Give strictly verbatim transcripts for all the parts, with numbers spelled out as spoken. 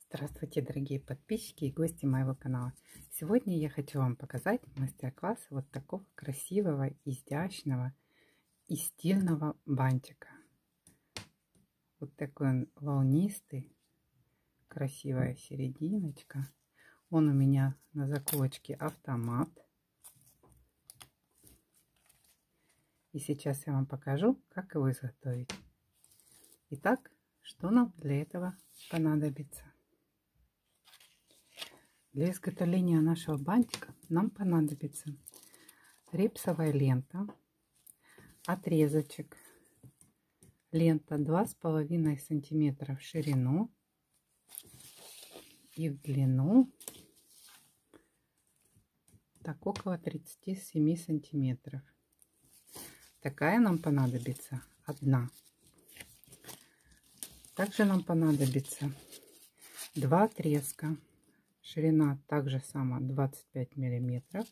Здравствуйте, дорогие подписчики и гости моего канала. Сегодня я хочу вам показать мастер-класс вот такого красивого, изящного и стильного бантика. Вот такой он волнистый, красивая серединочка. Он у меня на заколочке автомат. И сейчас я вам покажу, как его изготовить. Итак, что нам для этого понадобится? Для изготовления нашего бантика нам понадобится репсовая лента, отрезочек, лента два с половиной сантиметра в ширину и в длину, так около тридцати семи сантиметров. Такая нам понадобится одна. Также нам понадобится два отрезка. Ширина также сама двадцать пять миллиметров.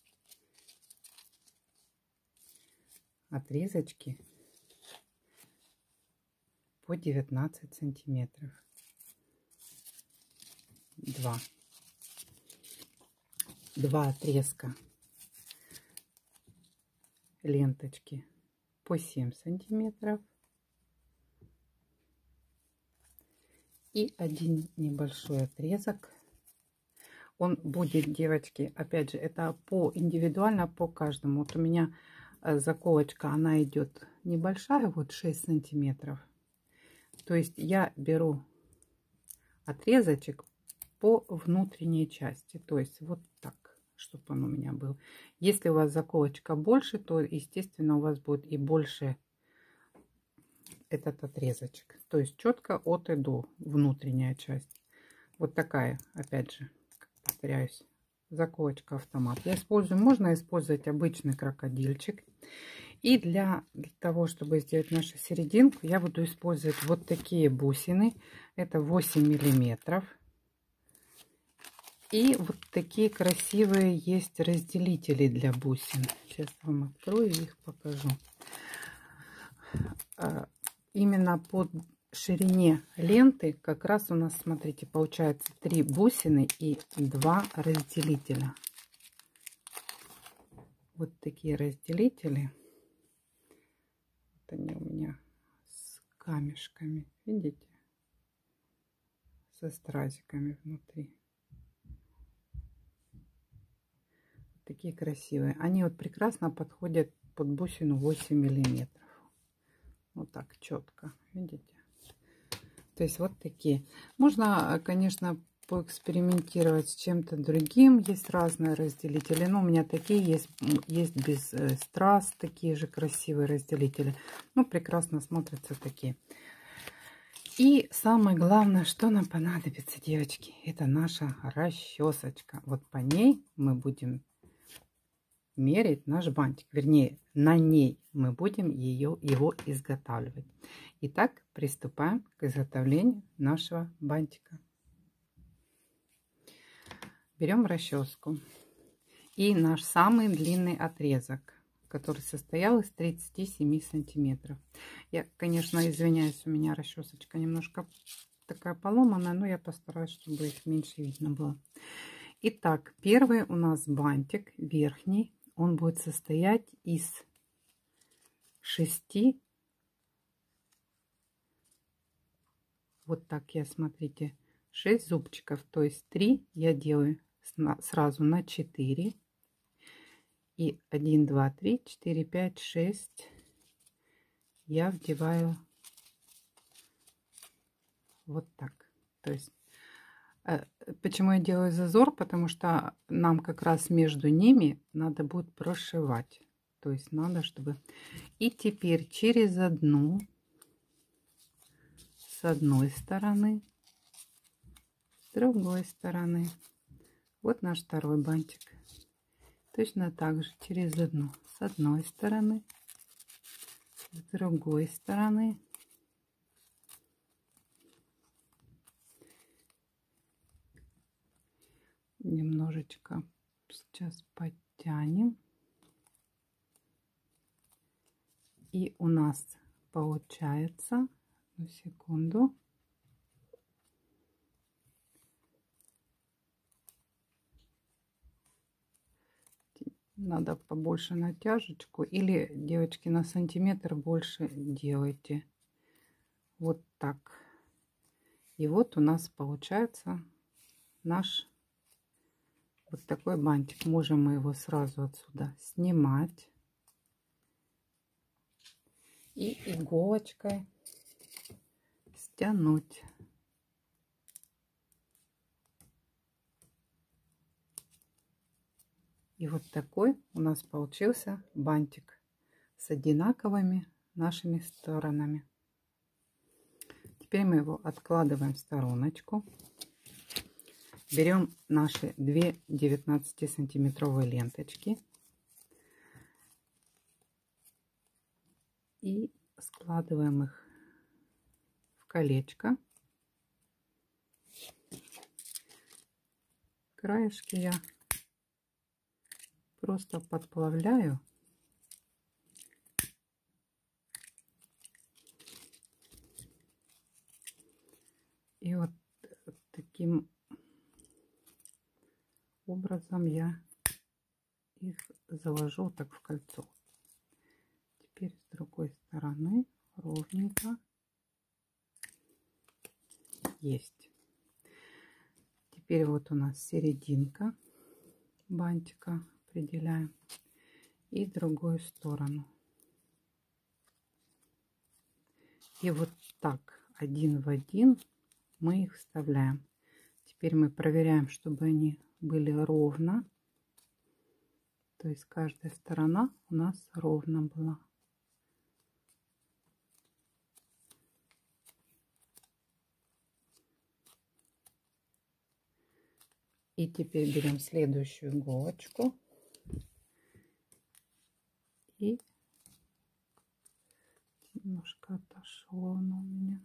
Отрезочки по девятнадцать сантиметров. Два. Два отрезка ленточки по семь сантиметров. И один небольшой отрезок. Он будет, девочки, опять же, это по индивидуально по каждому. Вот у меня заколочка, она идет небольшая, вот шесть сантиметров. То есть я беру отрезочек по внутренней части. То есть вот так, чтобы он у меня был. Если у вас заколочка больше, то, естественно, у вас будет и больше этот отрезочек. То есть четко от и до внутренняя часть. Вот такая, опять же. Повторяюсь, заколочка автомат. Я использую, можно использовать обычный крокодильчик. И для, для того, чтобы сделать нашу серединку, я буду использовать вот такие бусины. Это восемь миллиметров. И вот такие красивые есть разделители для бусин. Сейчас вам открою и их покажу. Именно под ширине ленты как раз у нас, смотрите, получается три бусины и два разделителя. Вот такие разделители. Вот они у меня с камешками, видите, со стразиками внутри. Вот такие красивые. Они вот прекрасно подходят под бусину восемь миллиметров. Вот так четко, видите. То есть вот такие. Можно, конечно, поэкспериментировать с чем-то другим. Есть разные разделители. Но у меня такие есть. Есть без страз. Такие же красивые разделители. Ну, прекрасно смотрятся такие. И самое главное, что нам понадобится, девочки, это наша расчесочка. Вот по ней мы будем мерить наш бантик. Вернее, на ней мы будем ее, его изготавливать. Итак, приступаем к изготовлению нашего бантика. Берем расческу и наш самый длинный отрезок, который состоял из тридцати семи сантиметров. Я, конечно, извиняюсь, у меня расчесочка немножко такая поломанная, но я постараюсь, чтобы их меньше видно было. Итак, первый у нас бантик верхний. Он будет состоять из шести. Вот так я, смотрите, шесть зубчиков. То есть три я делаю сразу на четыре. И один, два, три, четыре, пять, шесть я вдеваю вот так. То есть почему я делаю зазор? Потому что нам как раз между ними надо будет прошивать. То есть надо, чтобы... И теперь через одну, с одной стороны, с другой стороны. Вот наш второй бантик. Точно так же через одну, с одной стороны, с другой стороны. Немножечко сейчас подтянем. И у нас получается, одну секунду, надо побольше натяжечку, или, девочки, на сантиметр больше делайте. Вот так. И вот у нас получается наш вот такой бантик. Можем мы его сразу отсюда снимать и иголочкой стянуть. И вот такой у нас получился бантик с одинаковыми нашими сторонами. Теперь мы его откладываем в стороночку. Берем наши две девятнадцатисантиметровые ленточки и складываем их в колечко. Краешки я просто подплавляю. И вот таким образом я их завожу так в кольцо. Теперь с другой стороны ровненько. Есть. Теперь вот у нас серединка бантика. Определяем. И другую сторону. И вот так один в один мы их вставляем. Теперь мы проверяем, чтобы они были ровно. То есть каждая сторона у нас ровно была. И теперь берем следующую иголочку. И немножко отошло оно у меня.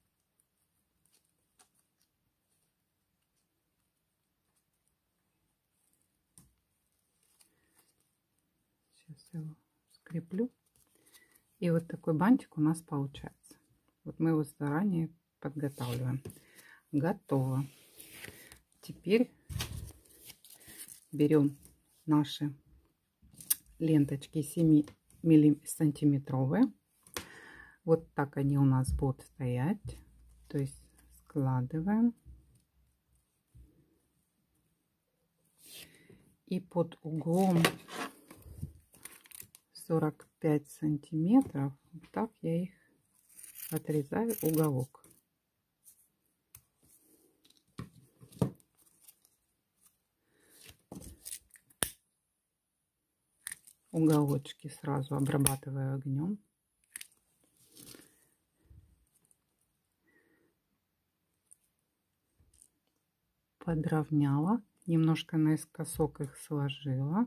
Сейчас я его скреплю. И вот такой бантик у нас получается. Вот мы его заранее подготавливаем. Готово. Теперь берем наши ленточки семь сантиметровые. Вот так они у нас будут стоять. То есть складываем. И под углом сорок пять сантиметров вот так я их отрезаю уголок. Уголочки сразу обрабатываю огнем. Подровняла, немножко наискосок их сложила.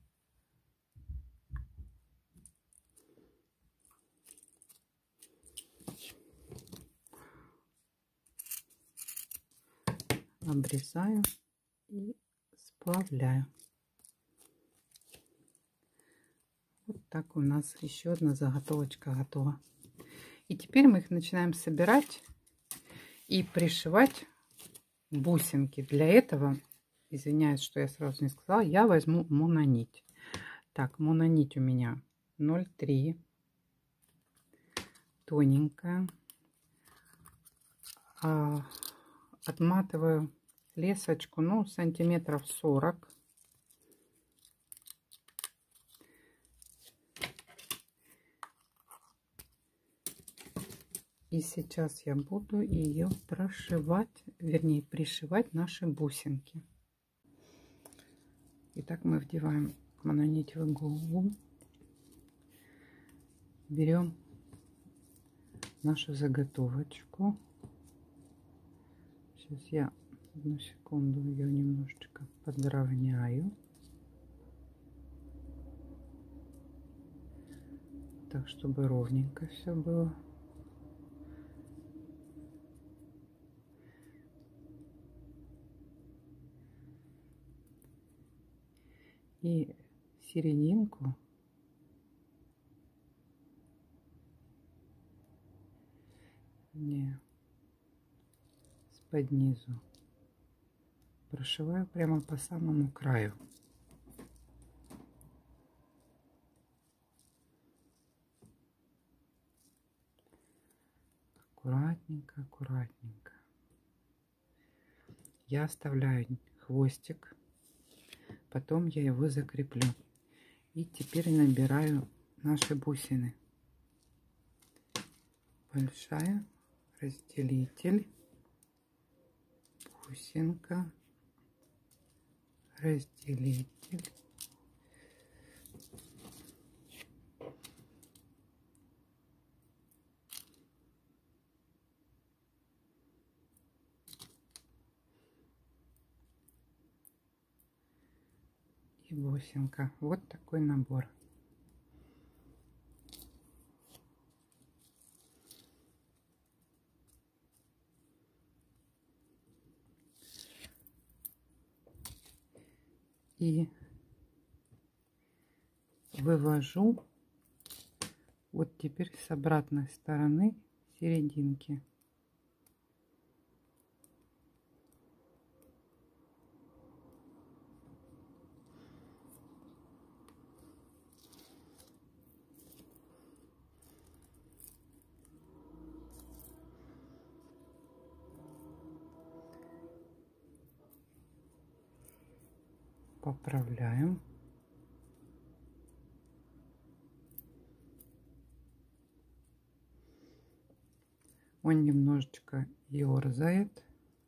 Обрезаю и сплавляю. Вот так у нас еще одна заготовочка готова. И теперь мы их начинаем собирать и пришивать бусинки. Для этого, извиняюсь, что я сразу не сказала, я возьму мононить. Так, мононить у меня ноль три, тоненькая. А, отматываю лесочку, ну, сантиметров сорок. И сейчас я буду ее прошивать, вернее, пришивать наши бусинки. Итак, мы вдеваем мононить в иглу. Берем нашу заготовочку. Сейчас я одну секунду ее немножечко подровняю. Так, чтобы ровненько все было. И серединку не с-под низу прошиваю прямо по самому краю. аккуратненько, аккуратненько. Я оставляю хвостик, потом я его закреплю. И теперь набираю наши бусины. Большая, разделитель, бусинка, разделитель. И бусинка. Вот такой набор. И вывожу вот теперь с обратной стороны серединки. Поправляем. Он немножечко ерзает.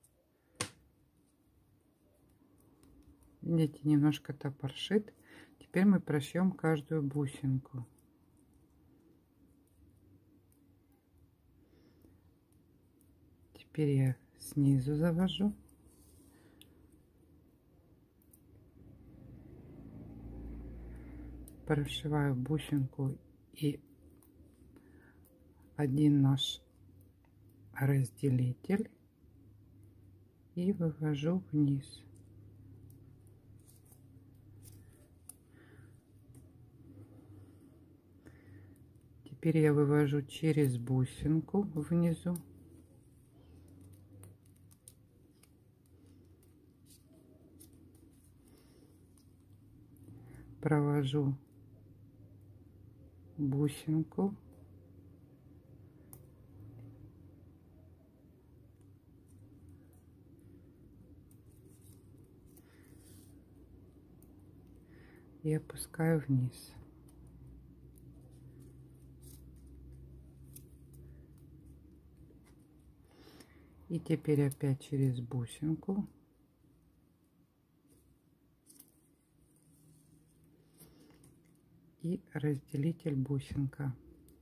Видите, немножко топоршит. Теперь мы прошьем каждую бусинку. Теперь я снизу завожу. Прошиваю бусинку и один наш разделитель и вывожу вниз. Теперь я вывожу через бусинку внизу. Провожу бусинку. И опускаю вниз. И теперь опять через бусинку. И разделитель бусинка.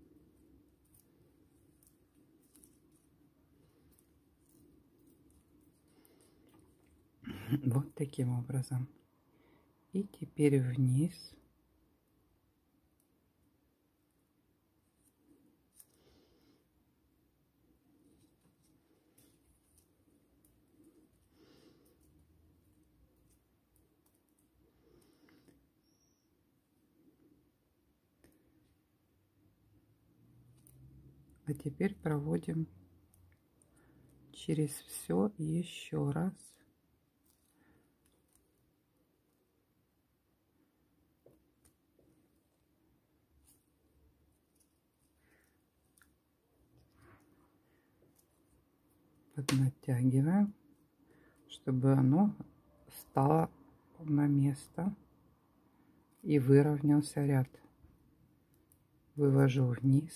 Вот таким образом. И теперь вниз. А теперь проводим через все еще раз. Поднатягиваем, чтобы оно стало на место и выровнялся ряд. Вывожу вниз.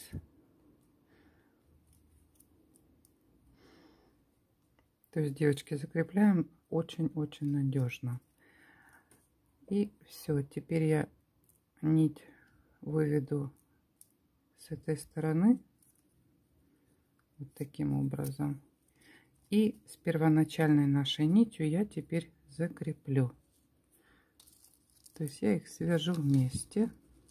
То есть, девочки, закрепляем очень-очень надежно. И все, теперь я нить выведу с этой стороны вот таким образом. И с первоначальной нашей нитью я теперь закреплю. То есть я их свяжу вместе.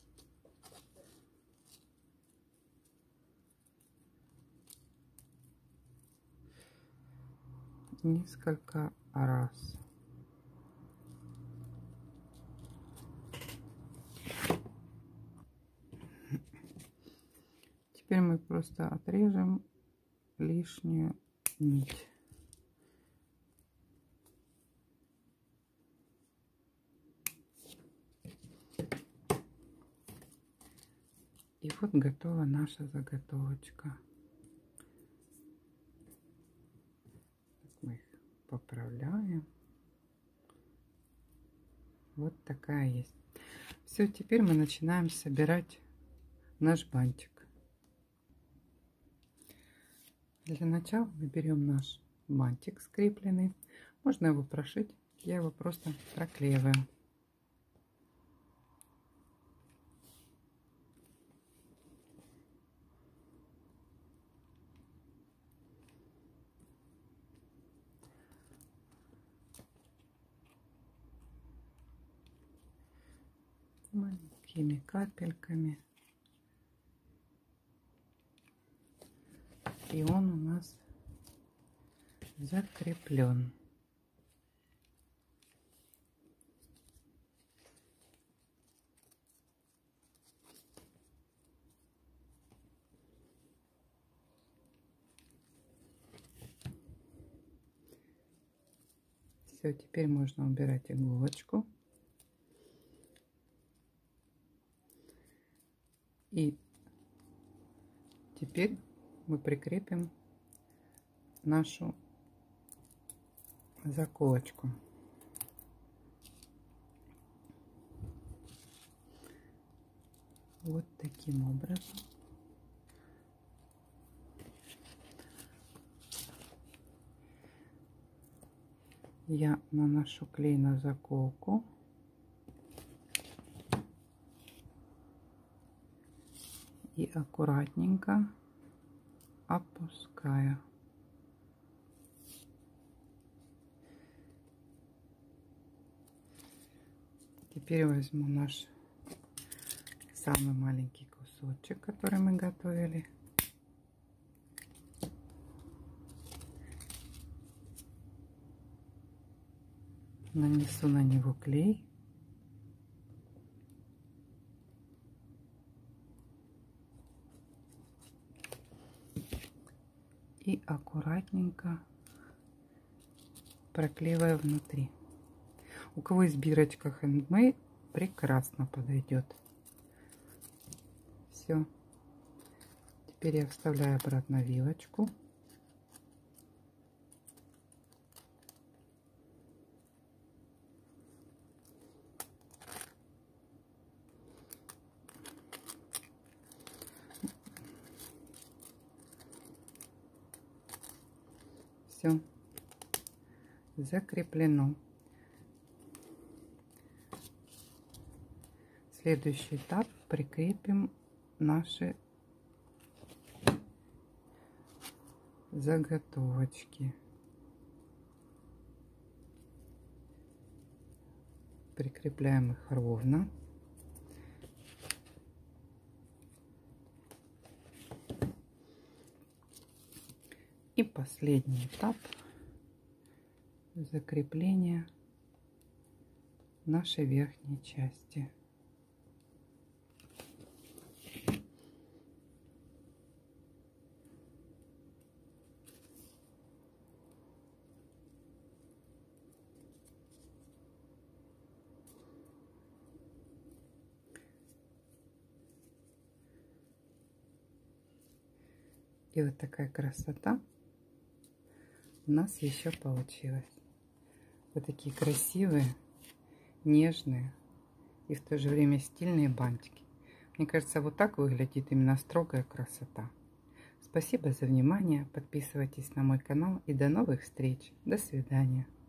Несколько раз. Теперь мы просто отрежем лишнюю нить. И вот готова наша заготовочка. поправляем. Вот такая есть. Все, теперь мы начинаем собирать наш бантик. Для начала мы берем наш бантик скрепленный. Можно его прошить. Я его просто проклеиваю. Маленькими капельками. И он у нас закреплен. Все, теперь можно убирать иголочку. И теперь мы прикрепим нашу заколочку. Вот таким образом. Я наношу клей на заколку. И аккуратненько опускаю. Теперь возьму наш самый маленький кусочек, который мы готовили. Нанесу на него клей. И аккуратненько проклеиваю внутри. У кого есть бирочка Handmade, прекрасно подойдет. Все. Теперь я вставляю обратно вилочку. Все закреплено. Следующий этап: прикрепим наши заготовочки. Прикрепляем их ровно. И последний этап закрепления нашей верхней части. И вот такая красота у нас еще получилась. Вот такие красивые, нежные и в то же время стильные бантики. Мне кажется, вот так выглядит именно строгая красота. Спасибо за внимание. Подписывайтесь на мой канал и до новых встреч. До свидания.